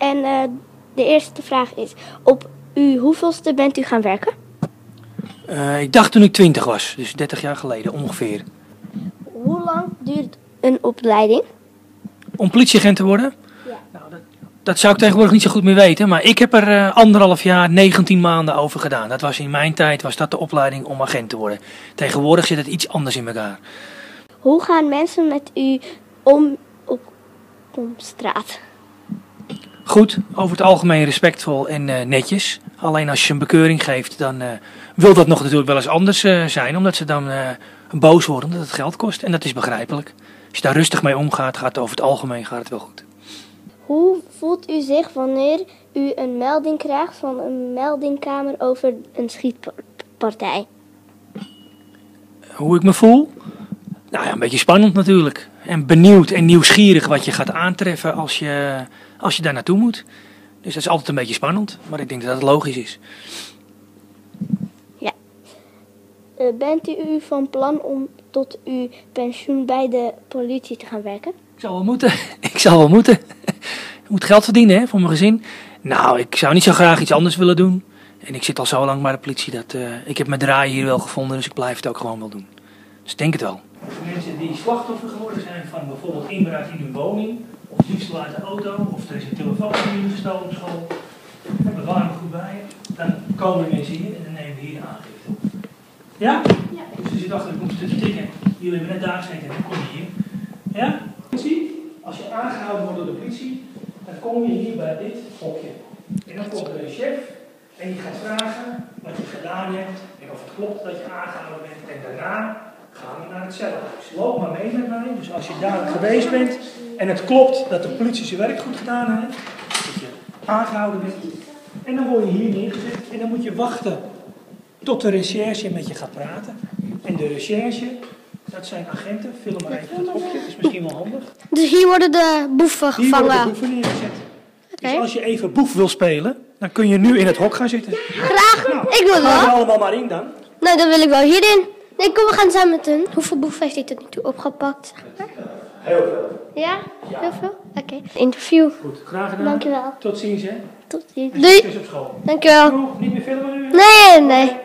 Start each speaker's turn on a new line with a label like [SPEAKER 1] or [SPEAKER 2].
[SPEAKER 1] En de eerste vraag is, op uw hoeveelste bent u gaan werken?
[SPEAKER 2] Ik dacht toen ik 20 was, dus 30 jaar geleden ongeveer.
[SPEAKER 1] Hoe lang duurt een opleiding?
[SPEAKER 2] Om politieagent te worden?
[SPEAKER 1] Ja.
[SPEAKER 2] Nou, dat zou ik tegenwoordig niet zo goed meer weten, maar ik heb er 1,5 jaar, 19 maanden over gedaan. Dat was in mijn tijd, was dat de opleiding om agent te worden. Tegenwoordig zit het iets anders in elkaar.
[SPEAKER 1] Hoe gaan mensen met u om op straat?
[SPEAKER 2] Goed, over het algemeen respectvol en netjes. Alleen als je een bekeuring geeft, dan wil dat nog natuurlijk wel eens anders zijn. Omdat ze dan boos worden, omdat het geld kost. En dat is begrijpelijk. Als je daar rustig mee omgaat, gaat het over het algemeen gaat het wel goed.
[SPEAKER 1] Hoe voelt u zich wanneer u een melding krijgt van een meldingkamer over een schietpartij?
[SPEAKER 2] Hoe ik me voel? Nou ja, een beetje spannend natuurlijk. En benieuwd en nieuwsgierig wat je gaat aantreffen als je daar naartoe moet. Dus dat is altijd een beetje spannend, maar ik denk dat het logisch is.
[SPEAKER 1] Ja. Bent u van plan om tot uw pensioen bij de politie te gaan werken?
[SPEAKER 2] Ik zal wel moeten. Ik zal wel moeten. Ik moet geld verdienen, hè, voor mijn gezin. Nou, ik zou niet zo graag iets anders willen doen. En ik zit al zo lang bij de politie dat ik heb mijn draai hier wel gevonden, dus ik blijf het ook gewoon wel doen. Dus ik denk het wel. Mensen die slachtoffer geworden zijn van bijvoorbeeld inbraak in hun woning, of diefstal uit de auto, of er is een telefoon gestolen op school, en bewaar hem goed bij je, dan komen mensen hier en dan nemen we hier de aangifte op. Ja? Ja. Dus als je dacht, ik moet een stukje tikken, jullie hebben net daar gezeten en dan kom je hier. Ja? Als je aangehouden wordt door de politie, dan kom je hier bij dit hokje. En dan komt er een chef en die gaat vragen wat je gedaan hebt en of het klopt dat je aangehouden bent. En daarna gaan we naar het cellenhuis. Loop maar mee met mij. Dus als je daar geweest bent en het klopt dat de politie zijn werk goed gedaan heeft, dat je aangehouden bent. En dan word je hier neergezet en dan moet je wachten tot de recherche met je gaat praten. En de recherche, dat zijn agenten. Vul maar even het hokje, dat is misschien wel handig.
[SPEAKER 1] Dus hier worden de boeven
[SPEAKER 2] Hier
[SPEAKER 1] gevangen?
[SPEAKER 2] worden de boeven neergezet. Dus als je even boef wil spelen, dan kun je nu in het hok gaan zitten.
[SPEAKER 1] Graag,
[SPEAKER 2] Nou,
[SPEAKER 1] ik wil
[SPEAKER 2] gaan we er
[SPEAKER 1] wel.
[SPEAKER 2] allemaal maar in dan.
[SPEAKER 1] Nou, dan wil ik wel hierin. Nee, kom, we gaan samen met hun. Hoeveel boeven heeft hij tot nu toe opgepakt?
[SPEAKER 2] Heel veel.
[SPEAKER 1] Ja? Heel veel? Oké. Interview.
[SPEAKER 2] Goed, graag gedaan.
[SPEAKER 1] Dankjewel.
[SPEAKER 2] Tot ziens, hè.
[SPEAKER 1] Tot ziens.
[SPEAKER 2] En
[SPEAKER 1] Doei.
[SPEAKER 2] succes op school.
[SPEAKER 1] Dankjewel.
[SPEAKER 2] Niet meer filmen nu?
[SPEAKER 1] Nee, nee.